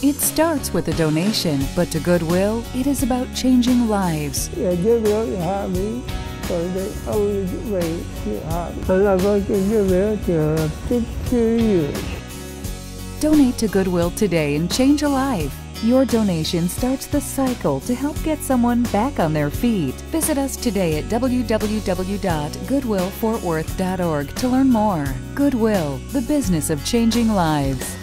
It starts with a donation, but to Goodwill, it is about changing lives. Goodwill hired me for the only way to hire me. And I've worked in Goodwill for 50 years. Donate to Goodwill today and change a life. Your donation starts the cycle to help get someone back on their feet. Visit us today at www.goodwillfortworth.org to learn more. Goodwill, the business of changing lives.